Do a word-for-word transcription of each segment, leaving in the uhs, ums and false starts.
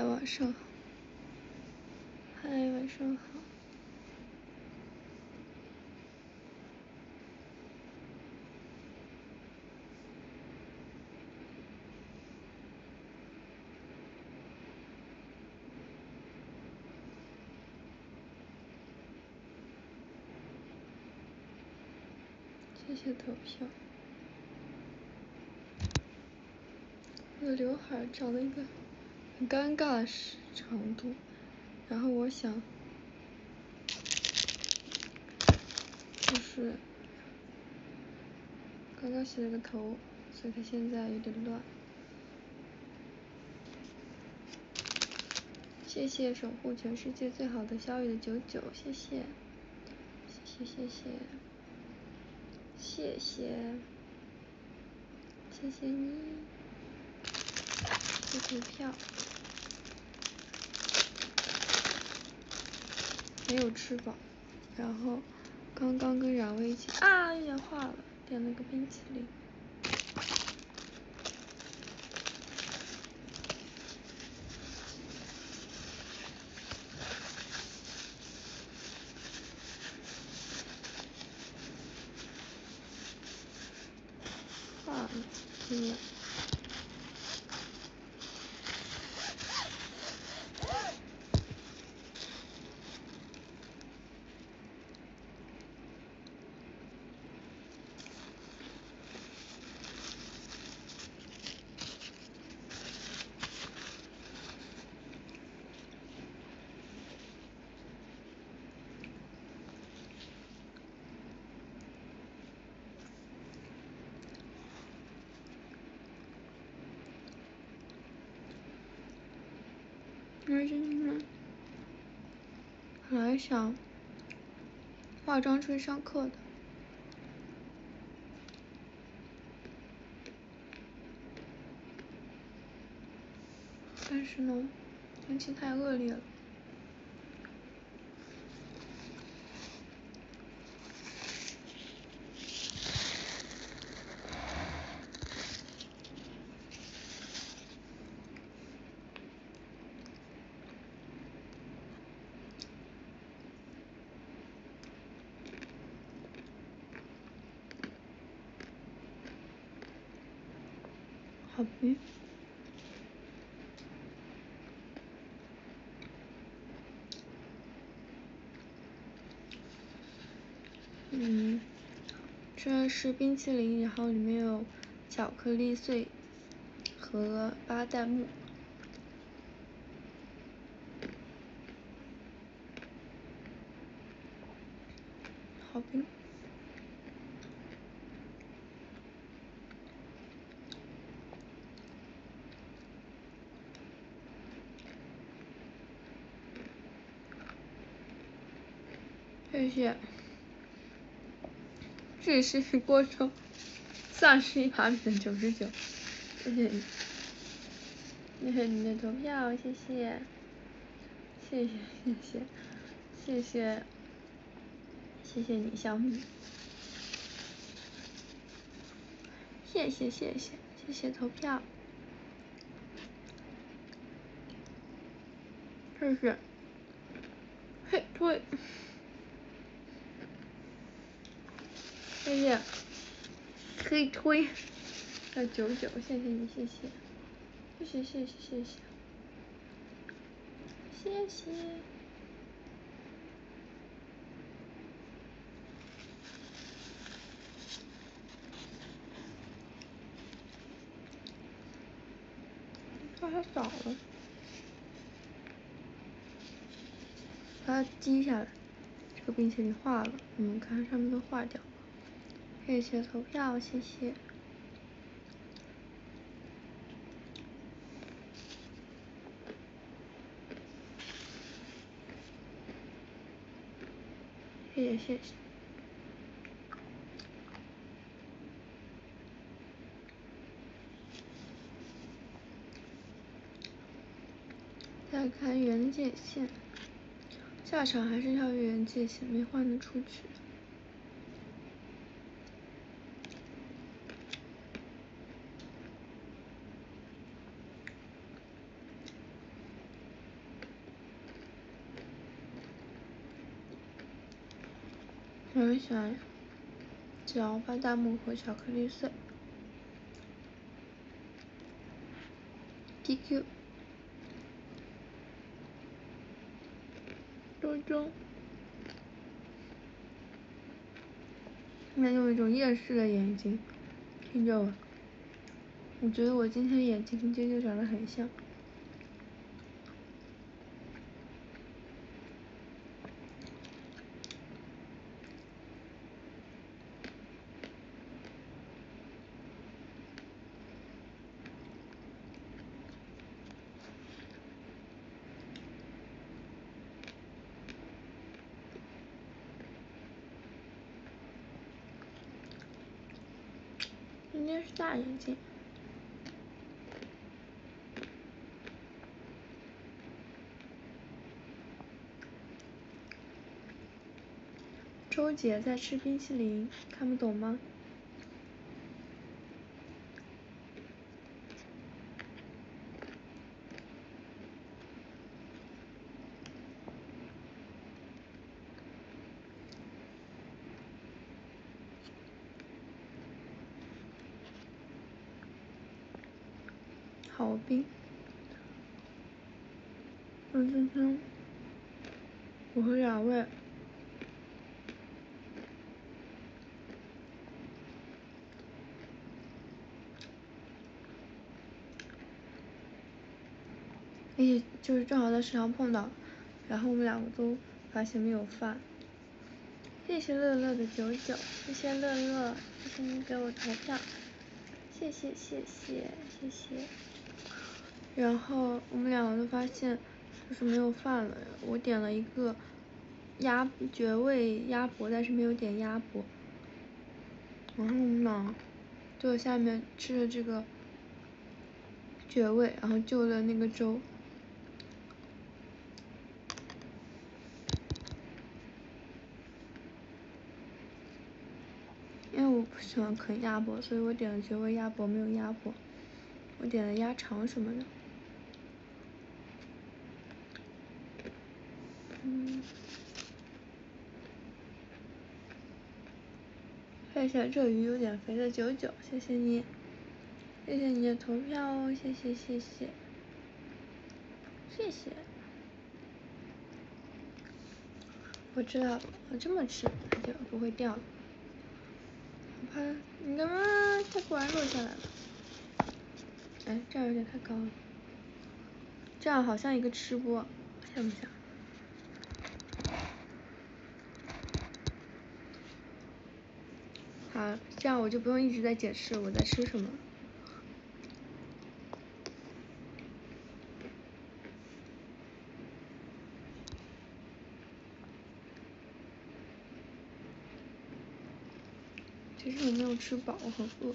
晚上好。嗨，晚上好。谢谢投票。我的刘海长了一个很尴尬的长度，然后我想就是刚刚洗了个头，所以它现在有点乱。谢谢守护全世界最好的小雨的九九，谢谢，谢谢谢谢，谢谢，谢谢你，谢谢投票。没有吃饱，然后刚刚跟冉薇一起啊，眼化了，点了个冰淇淋。化了，嗯。而且你们本来想化妆出去上课的，但是呢，天气太恶劣了。好冰。嗯，这是冰淇淋，然后里面有巧克力碎和巴旦木。好冰。谢谢。这是过程丧失一把米的九十九，谢谢你，谢谢你的投票，谢谢，谢谢谢谢谢谢谢谢你小米，谢谢谢谢谢谢投票，谢谢，嘿推，谢谢，嘿推，还有九九，谢谢你，谢谢，谢谢谢谢谢谢，谢谢。把它倒了，把它击下来，这个冰淇淋化了，你们看上面都化掉了。谢谢投票，谢谢。谢谢谢谢。再看原界线，下场还是要原界线，没换得出去。 我很喜欢嚼巴旦木和巧克力碎。D Q。周周。那用一种厌世的眼睛听着我，我觉得我今天眼睛跟啾啾长得很像。应该是大眼睛。周姐在吃冰淇淋，看不懂吗？好冰。嗯哼哼。我和两位。而且就是正好在食堂碰到，然后我们两个都发现没有饭。谢谢乐乐的九九，谢谢乐乐，谢谢你给我投票，谢谢谢谢谢谢。然后我们两个都发现就是没有饭了，我点了一个鸭绝味鸭脖，但是没有点鸭脖。然后我们俩就下面吃了这个绝味，然后就了那个粥。因为我不喜欢啃鸭脖，所以我点了绝味鸭脖，没有鸭脖，我点了鸭肠什么的。嗯。谢谢这鱼有点肥的九九，谢谢你，谢谢你的投票哦，谢谢谢谢谢谢。我知道了，我这么吃它就不会掉了。我怕你干嘛？它果然落下来了。哎，这样有点太高了，这样好像一个吃播，像不像？好，这样我就不用一直在解释我在吃什么。其实我没有吃饱，我很饿。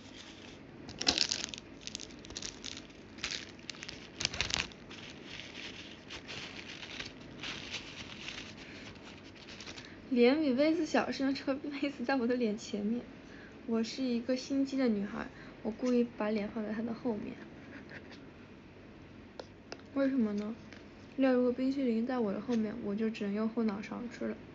脸比杯子小，是因为这个杯子在我的脸前面。我是一个心机的女孩，我故意把脸放在它的后面。为什么呢？要如果冰淇淋在我的后面，我就只能用后脑勺吃了。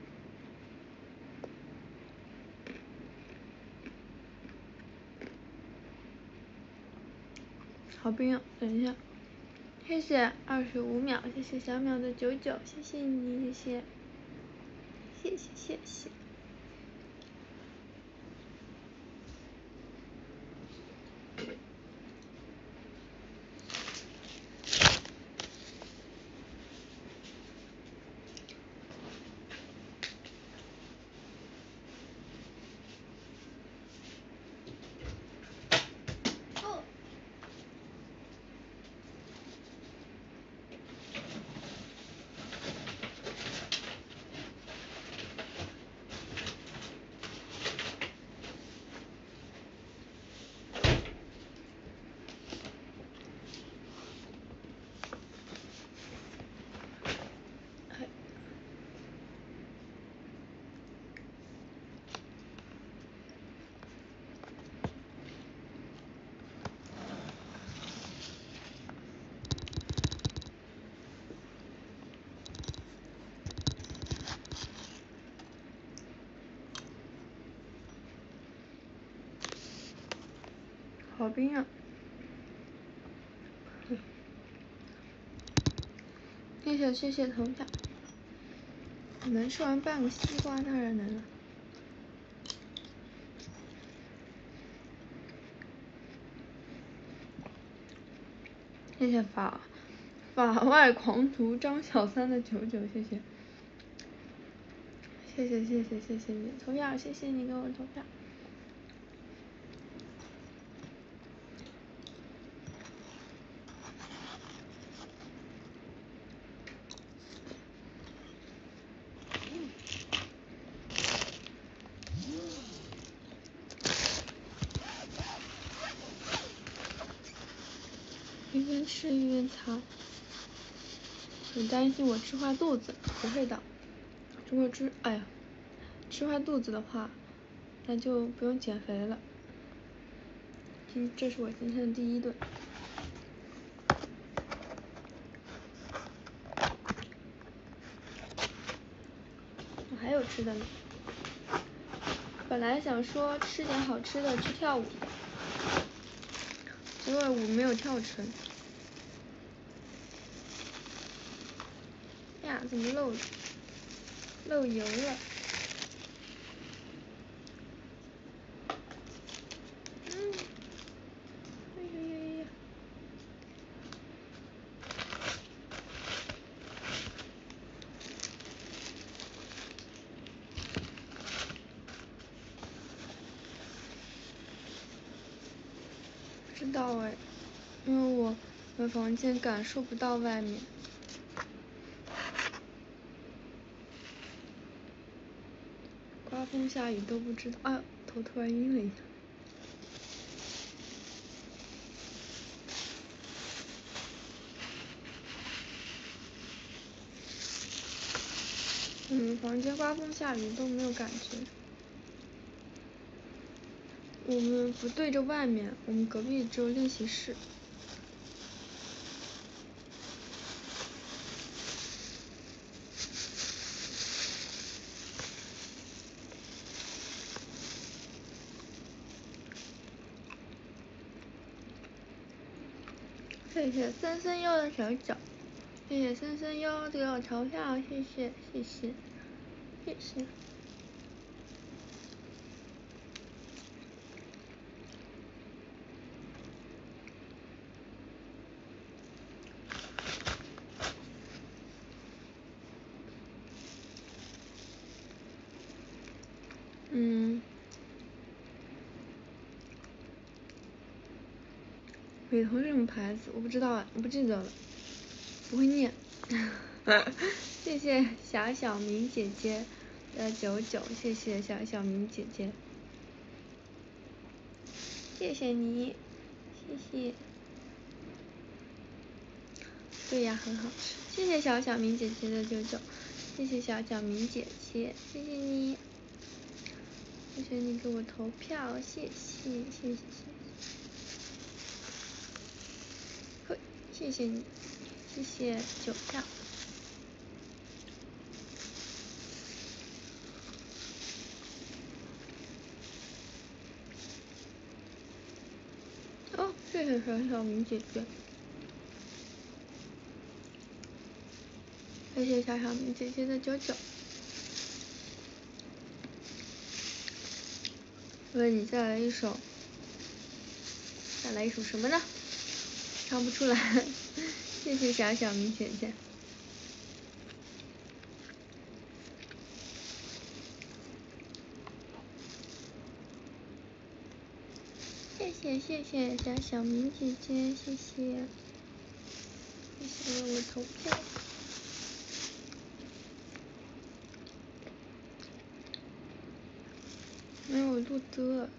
好冰啊！等一下，谢谢二十五秒，谢谢小淼的九九，谢谢你，谢谢，谢谢谢谢。 好冰啊！谢谢谢谢投票。我们吃完半个西瓜当然能了。谢谢法法外狂徒张小三的九九，谢谢。谢谢谢谢谢谢你投票，谢谢你给我投票。一边吃一边擦。很担心我吃坏肚子，不会的。如果吃，哎呀，吃坏肚子的话，那就不用减肥了。今这是我今天的第一顿。我还有吃的呢。本来想说吃点好吃的去跳舞的，结果舞没有跳成。呀，怎么漏漏油了？嗯，哎呀呀呀呀！不知道哎，因为我的房间感受不到外面。刮风下雨都不知道，啊，头突然晕了一下。嗯，房间刮风下雨都没有感觉。我们不对着外面，我们隔壁只有练习室。谢谢森森优的小脚，谢谢森森优给我投票，谢谢谢谢谢谢。嗯，美瞳是什么牌子？我不知道啊，我不记得了，不会念。谢谢小小明姐姐的九九，谢谢小小明姐姐，谢谢你，谢谢。对呀，很好吃。谢谢小小明姐姐的九九，谢谢小小明姐姐，谢谢你，谢谢你给我投票，谢谢谢谢谢谢。呵，谢谢你，谢谢九票。哦，谢谢小小明姐姐，谢谢小小明姐姐的九九。为你再来一首，再来一首什么呢？唱不出来。谢谢小小明姐姐。谢谢谢谢小小明姐姐，谢谢，谢谢为我投票。没有录的。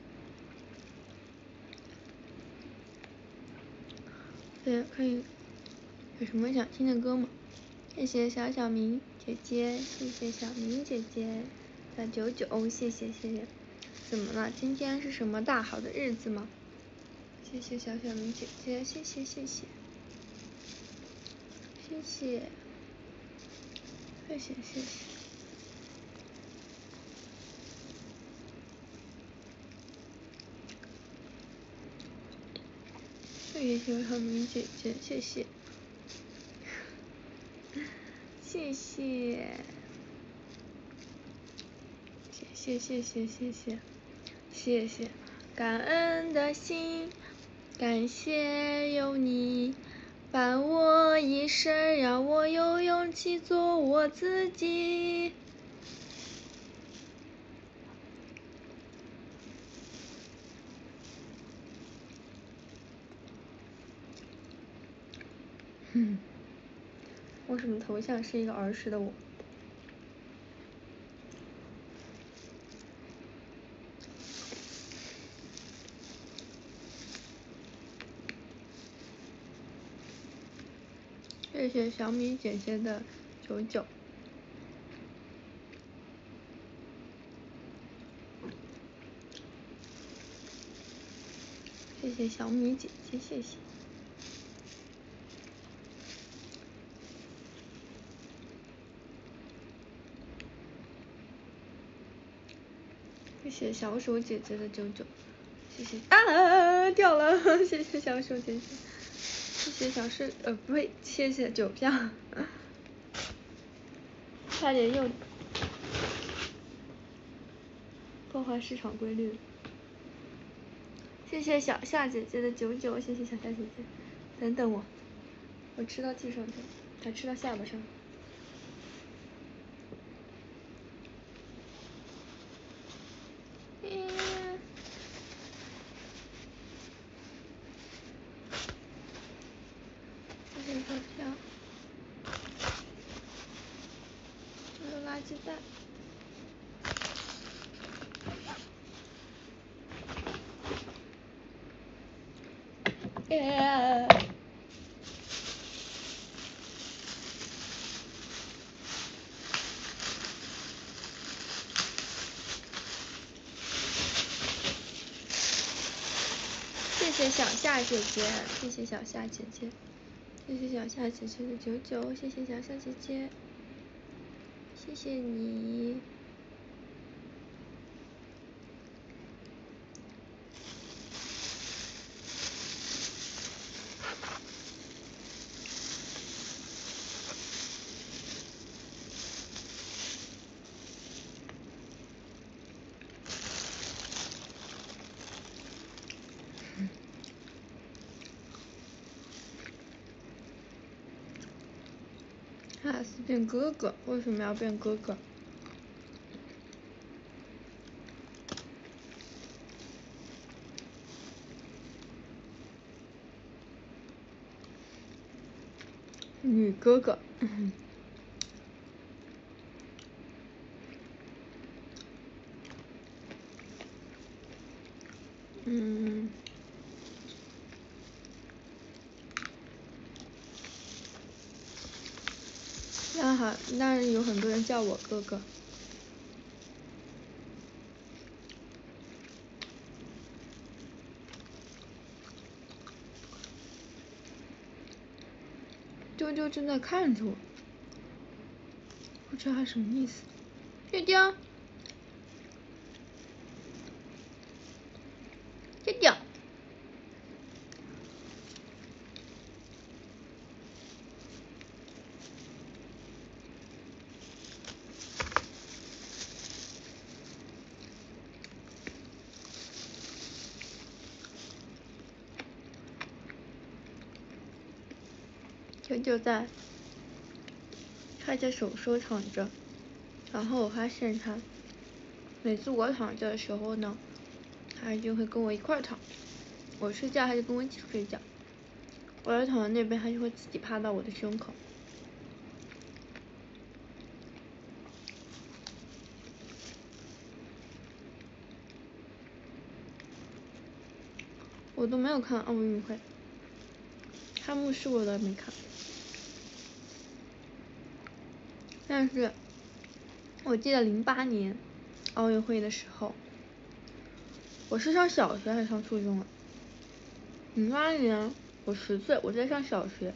对，可以。有什么想听的歌吗？谢谢小小明姐姐，谢谢小明姐姐的九九，谢谢谢谢。怎么了？今天是什么大好的日子吗？谢谢小小明姐姐，谢谢谢谢，谢谢，谢谢谢谢。 谢谢小米姐姐，谢谢，谢谢，谢谢谢谢谢谢谢谢，感恩的心，感谢有你伴我一生，让我有勇气做我自己。嗯，为什么头像是一个儿时的我？谢谢小米姐姐的九九，谢谢小米姐姐，谢谢。谢谢小手姐姐的九九，谢谢啊掉了，谢谢小手姐姐，谢谢小手呃不会，谢谢九票，差点又破坏市场规律。谢谢小夏姐姐的九九，谢谢小夏姐姐，等等我，我吃到地上去，还吃到下巴上。嗯，谢谢小票，还有垃圾袋。耶！谢谢小夏姐姐，谢谢小夏姐姐，谢谢小夏姐姐的九九，谢谢小夏姐姐，谢谢你。哈斯变哥哥，为什么要变哥哥？女哥哥。嗯。那好，那有很多人叫我哥哥。丢丢正在看着我，不知道他什么意思。丢丢，丢丢。丢丢在，他在手收躺着，然后我发现他，每次我躺着的时候呢，他就会跟我一块躺，我睡觉他就跟我一起睡觉，我要躺在那边，他就会自己趴到我的胸口。我都没有看奥运会，开幕式我都没看，但是我记得零八年奥运会的时候，我是上小学还是上初中啊？零八年我十岁，我在上小学，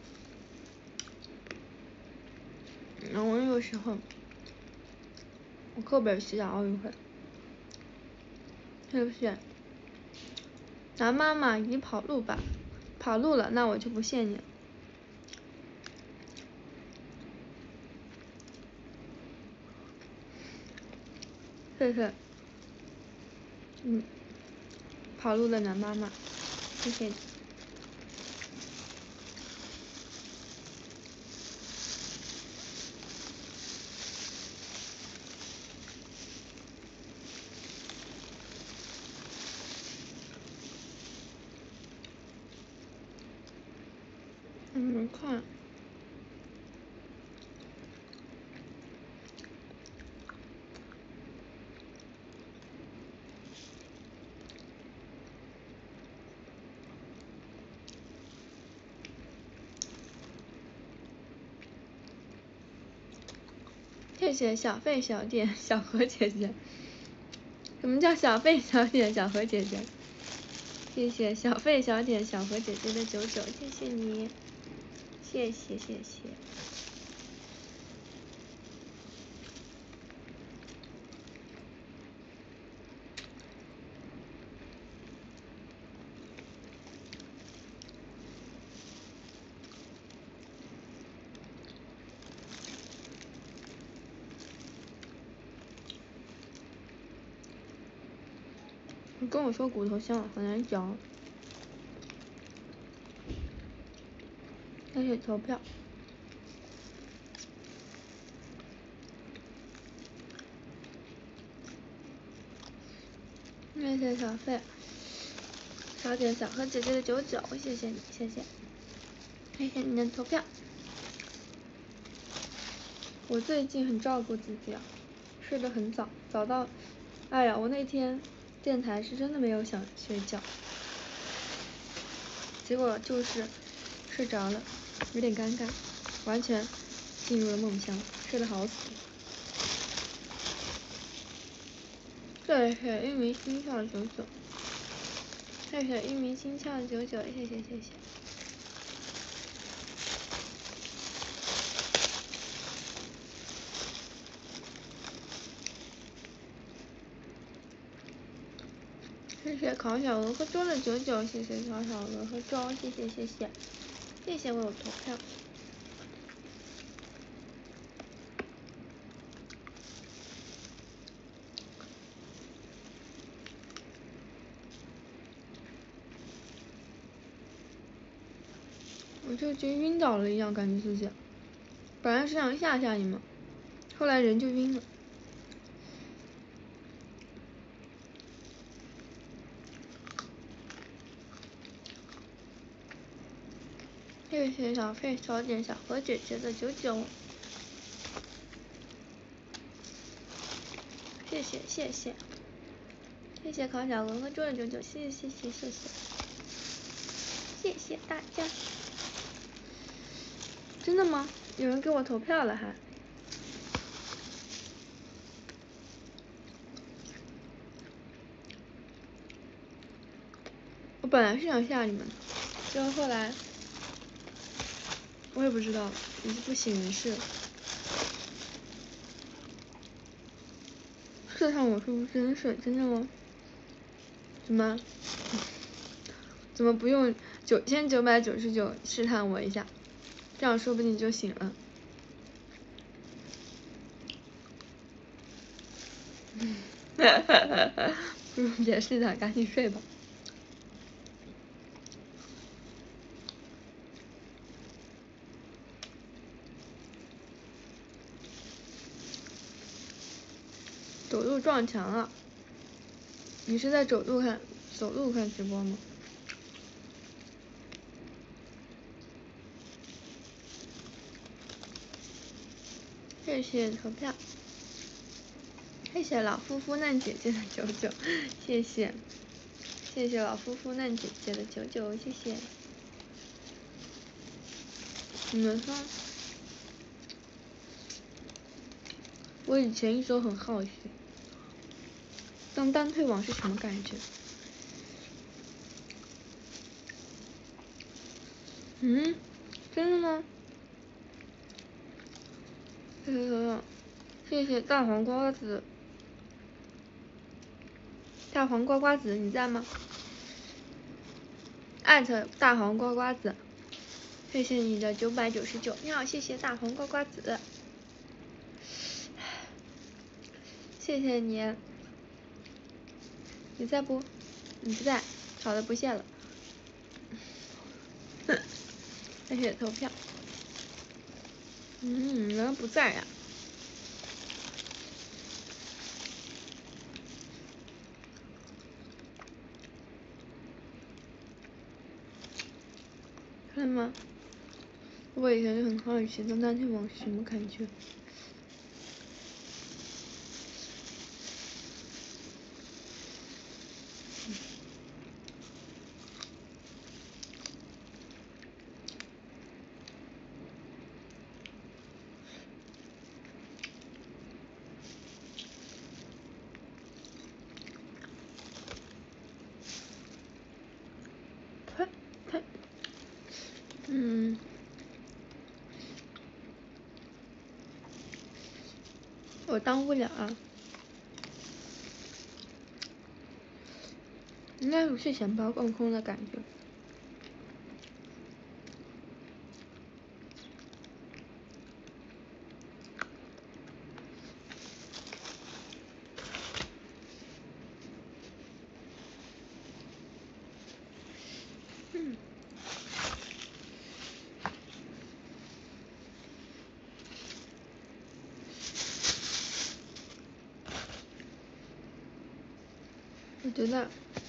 然后我那个时候我课本写讲奥运会，是不是？咱妈妈已跑路吧， 跑路了，那我就不谢你了。谢谢，嗯，跑路的男妈妈，谢谢你。嗯，看。谢谢小费小点小何姐姐。什么叫小费小点小何姐姐？谢谢小费小点小何姐姐的九九，谢谢你，谢谢谢谢。你跟我说骨头香很难嚼。谢谢投票。谢谢小费小点小何姐姐的九九，谢谢你，谢谢，谢谢你的投票。我最近很照顾自己啊，睡得很早，早到，哎呀，我那天电台是真的没有想睡觉，结果就是睡着了，有点尴尬，完全进入了梦乡，睡得好死。谢谢一鸣心跳九九，谢谢一鸣心跳九九，谢谢谢谢。谢谢烤小鹅和粥的九九，谢谢烤小鹅和粥，谢谢谢谢，谢谢为我投票。我就觉得晕倒了一样，感觉自己，本来是想吓吓你们，后来人就晕了。谢谢小费小点小何姐姐的九九，谢谢谢谢，谢谢烤小鹅和粥的九九，谢谢谢谢谢谢，谢谢大家。真的吗？有人给我投票了还？我本来是想吓你们的，结果后来我也不知道，已经不省人事了。试探我是不是真是真的吗？怎么？怎么不用九千九百九十九试探我一下？这样说不定就醒了。不如别试探，赶紧睡吧。走路撞墙了。你是在走路看走路看直播吗？谢谢投票，谢谢老夫妇嫩姐姐的九九，谢谢，谢谢老夫妇嫩姐姐的九九，谢谢。你们说，我以前一直很好奇，当单腿王是什么感觉？嗯，真的吗？谢谢游泳，谢谢大黄瓜子，大黄瓜瓜子你在吗？ 艾特大黄瓜瓜子，谢谢你的九百九十九，你好，谢谢大黄瓜瓜子，谢谢你，你在不？你不在，好的，不谢了。谢谢投票。嗯，人不在呀。看吗？我以前就很好奇东大天王是什么感觉。呸呸，嗯，我当不了啊。应该不是钱包更空的感觉。嗯。我觉得，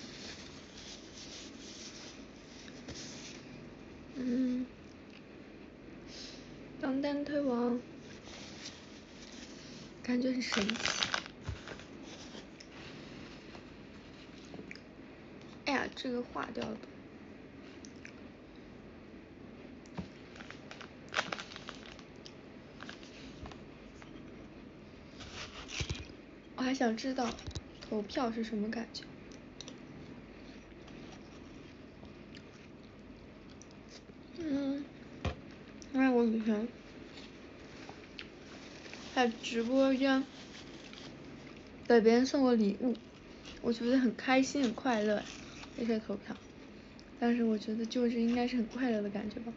嗯，当单推王感觉很神奇。哎呀，这个划掉了。我还想知道投票是什么感觉。嗯，因为我以前在直播间给别人送过礼物，我觉得很开心很快乐，这些投票，但是我觉得就是应该是很快乐的感觉吧。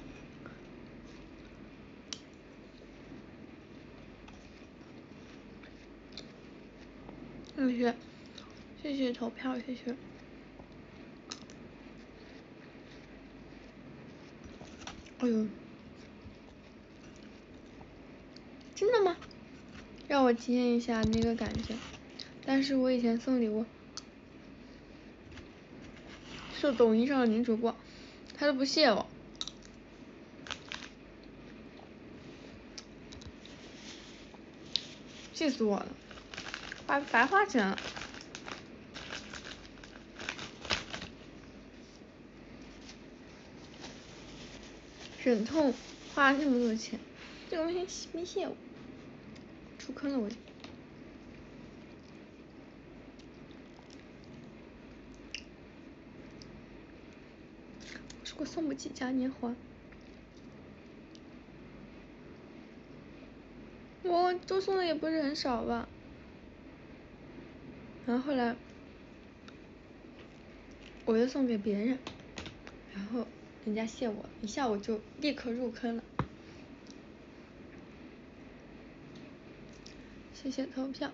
谢谢，谢谢投票，谢谢。哎呦，真的吗？让我体验一下那个感觉。但是我以前送礼物，是抖音上的女主播，她都不谢我，气死我了，花白花钱了。忍痛花那么多钱，这个东西没谢我，出坑了我。我送不起嘉年华，我都送的也不是很少吧。然后后来我又送给别人，然后人家谢我，一下我就立刻入坑了。谢谢投票。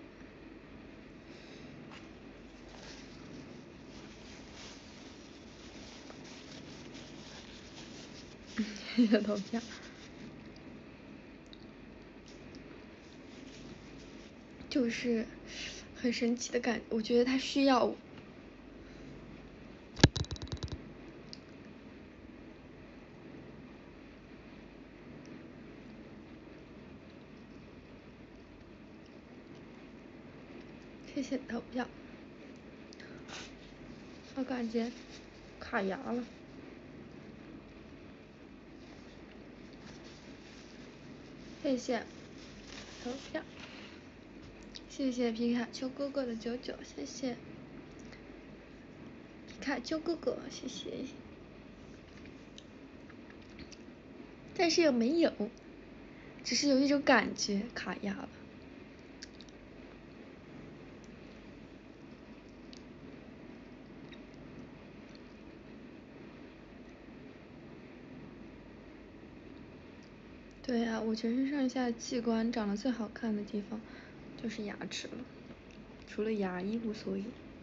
谢谢投票。就是很神奇的感觉，我觉得他需要我。谢谢投票。我感觉卡牙了。谢谢投票。谢谢皮卡丘哥哥的九九，谢谢皮卡丘哥哥，谢谢。但是又没有，只是有一种感觉卡牙了。 对呀、啊，我全身上下器官长得最好看的地方就是牙齿了，除了牙一无所有，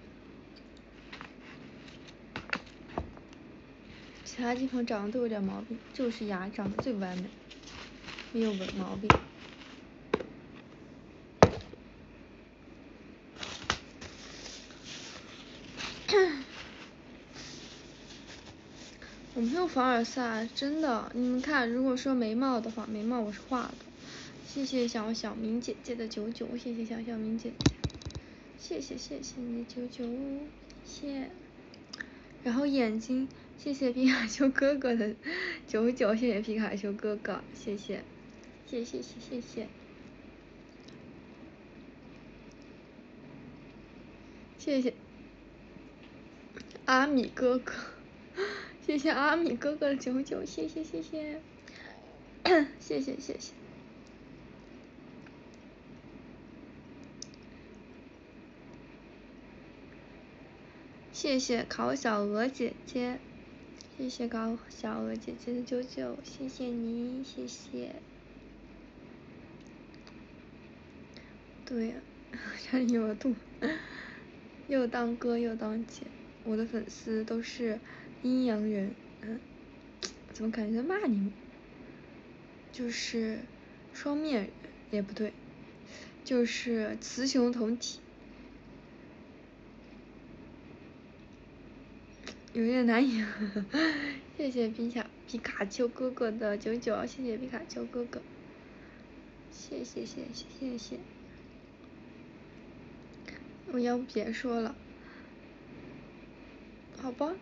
其他地方长得都有点毛病，就是牙长得最完美，没有毛病。我没有凡尔赛，真的。你们看，如果说眉毛的话，眉毛我是画的。谢谢小小明姐姐的九九，谢谢小小明姐姐，谢谢谢谢你的九九，谢谢。然后眼睛，谢谢皮卡丘哥哥的九九，谢谢皮卡丘哥哥，谢谢，谢谢谢谢谢，谢谢阿米哥哥，谢谢阿米哥哥的九九，谢谢谢谢，谢谢谢谢。谢谢烤小鹅姐姐，谢谢烤小鹅姐姐的九九，谢谢你，谢谢。对呀、啊，差点有吐。又当哥又当姐，我的粉丝都是阴阳人，嗯，怎么感觉在骂你们？就是双面人也不对，就是雌雄同体。有点难以，谢谢皮卡皮卡丘哥哥的九九，谢谢皮卡丘哥哥，谢谢谢谢谢谢，我要不别说了，好吧，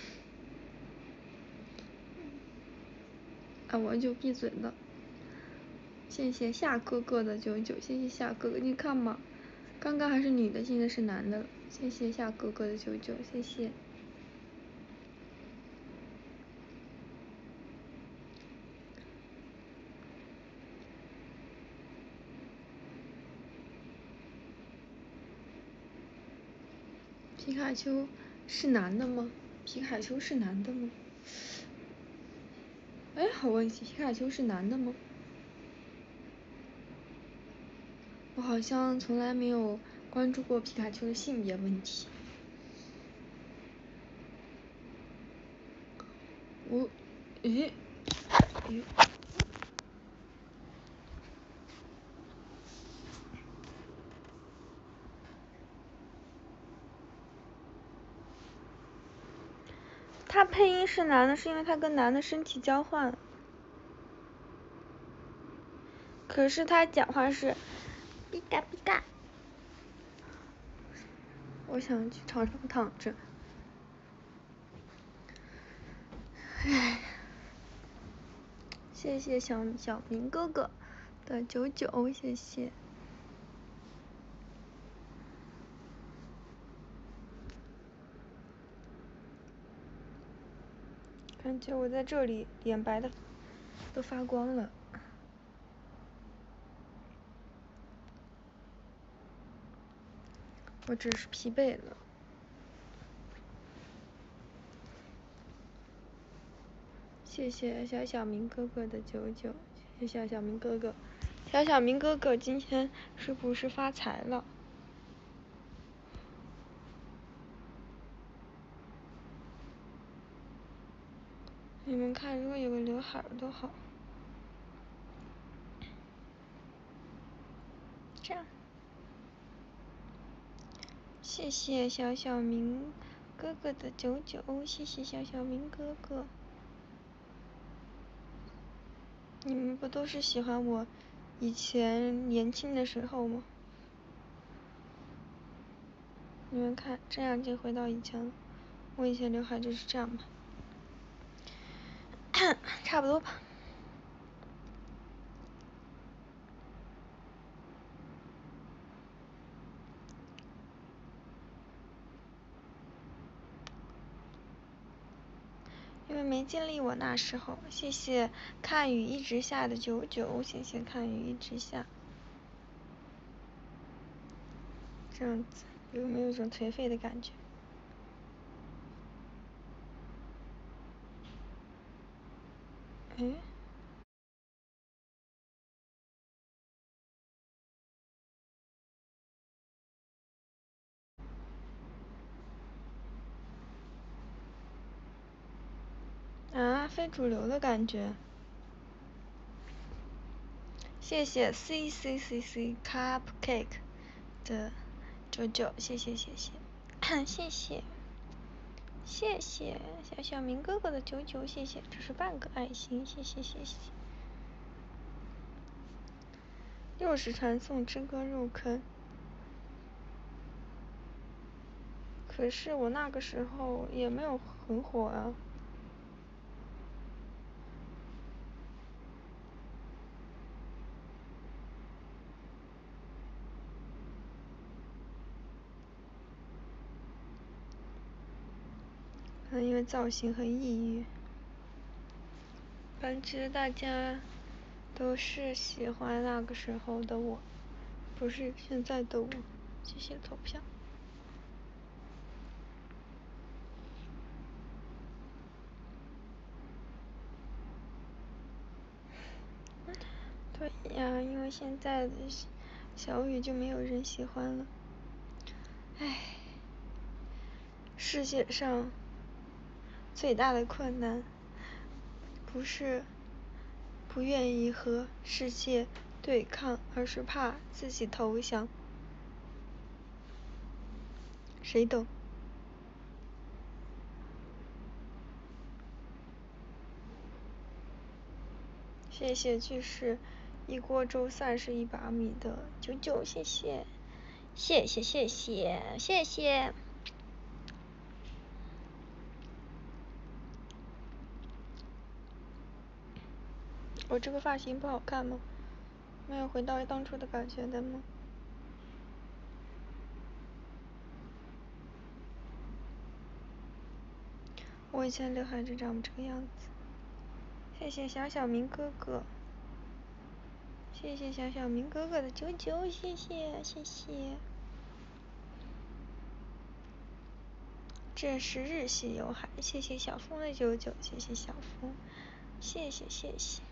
啊我就闭嘴了，谢谢夏哥哥的九九，谢谢夏哥哥，你看嘛，刚刚还是女的，现在是男的了，谢谢夏哥哥的九九，谢谢。皮卡丘是男的吗？皮卡丘是男的吗？哎，好问题，皮卡丘是男的吗？我好像从来没有关注过皮卡丘的性别问题。我，诶，诶。他配音是男的，是因为他跟男的身体交换。可是他讲话是，哔嘎哔嘎。我想去床上躺着。唉，谢谢小小明哥哥的九九，谢谢。感觉我在这里脸白的都发光了。我只是疲惫了。谢谢小小明哥哥的九九，谢谢小小明哥哥。小小明哥哥今天是不是发财了？你们看，如果有个刘海多好。这样。谢谢小小明哥哥的九九，谢谢小小明哥哥。你们不都是喜欢我以前年轻的时候吗？你们看，这样就回到以前了。我以前刘海就是这样吧，差不多吧。因为没经历我那时候，谢谢看雨一直下的九九，谢谢看雨一直下。这样子有没有一种颓废的感觉？哎。 非主流的感觉。谢谢 C C C C Cupcake 的九九，谢谢谢谢谢谢谢谢小小明哥哥的九九，谢谢，这是半个爱心，谢谢谢谢。又是传送之歌入坑，可是我那个时候也没有很火啊。可能因为造型很抑郁，反正大家都是喜欢那个时候的我，不是现在的我。谢谢投票。对呀，因为现在的小雨就没有人喜欢了。唉，世界上最大的困难不是不愿意和世界对抗，而是怕自己投降。谁懂？谢谢句式一锅粥散是一把米的九九，谢谢谢谢谢谢谢谢。我这个发型不好看吗？没有回到当初的感觉的吗？我以前刘海就长这个样子。谢谢小小明哥哥，谢谢小小明哥哥的九九，谢谢谢谢。这是日系刘海，谢谢小峰的九九，谢谢小峰，谢谢谢谢。